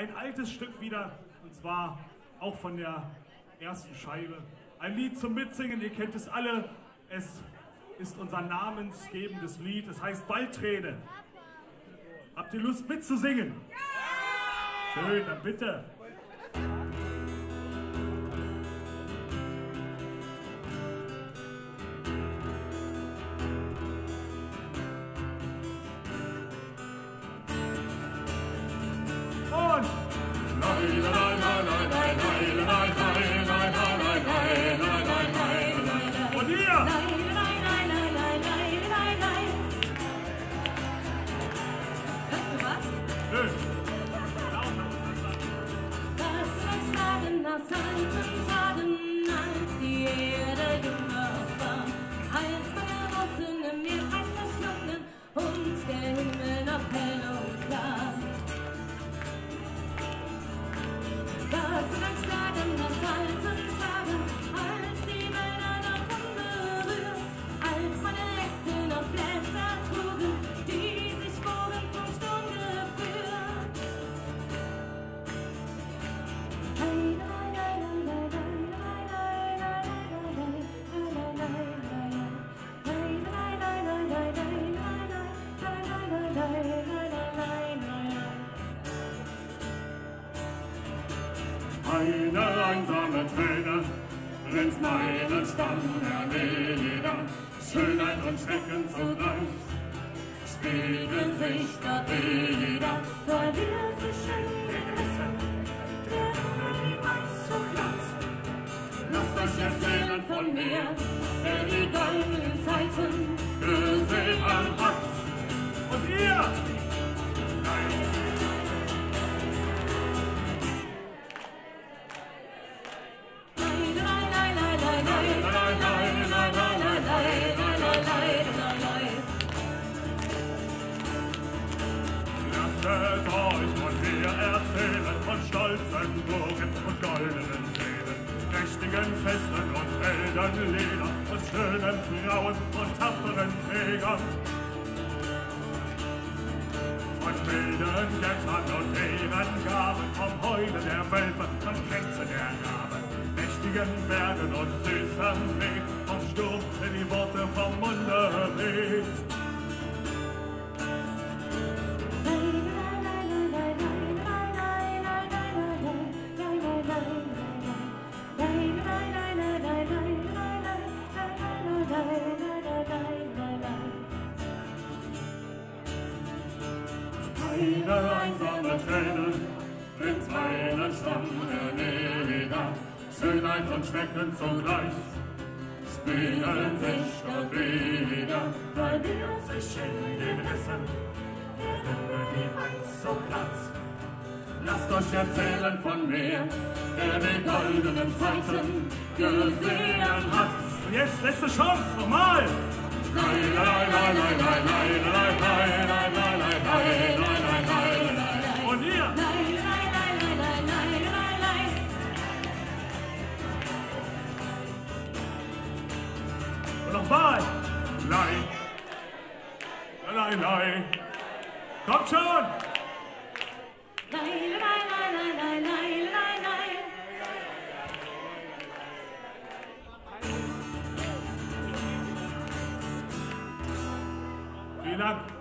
ein altes Stück wieder, und zwar auch von der ersten Scheibe. Ein Lied zum Mitsingen, ihr kennt es alle. Es ist unser namensgebendes Lied, es heißt Ballträne. Habt ihr Lust mitzusingen? Schön, dann bitte. Und ihr? Schön. Nach alten Tagen, als die Erde jünger war, als meine Wurzeln im Meer verschlungen und der Himmel noch hell und klar. Das mag sagen, nach alten Tagen, als die Wälder noch unberührt, als meine Äste noch Blätter trugen, die sich bogen vom Sturm geführt. Eine einsame Träne rinnt meinen Stamm hernieder. Schönheit und Schrecken zugleich spiegeln sich dort wieder. Weil wir so schön Gewissen, der Himmel niemals so glatt. Lasst euch erzählen von mir, wer die goldenen Zeiten gesehen hat. Und ihr? Nein. Lasst euch von mir erzählen, von stolzen Burgen und goldenen Szenen, mächtigen Festen und Heldenliedern und schönen Frauen und tapferen Trägern. Von wilden Göttern und Ehrengaben, vom Heulen der Wölfe, vom Krächzen der Raben, mächtigen Bergen und süßem Weg, vom Sturm, der die Worte vom Munde weht. Eine einsame Träne rinnt meinen Stamm hernieder. Schönheit und Schrecken zugleich spiegeln sich dort wieder. Weil wir sich in den Rissen der Himmel niemals so glatt. Lasst euch erzählen von mir, der die goldenen Zeiten gesehen hat. Und jetzt letzte Chance, nochmal! Nein, nein, nein, nein, nein, nein, nein, nein, nein, nein, nein, nein, nein, nein, nein. Und ihr? Nein, nein, nein, nein, nein, nein, nein, nein. Und nochmal! Nein! Nein, nein! Kommt schon! Nein, nein, nein, nein, nein, nein, nein, nein. Vielen Dank!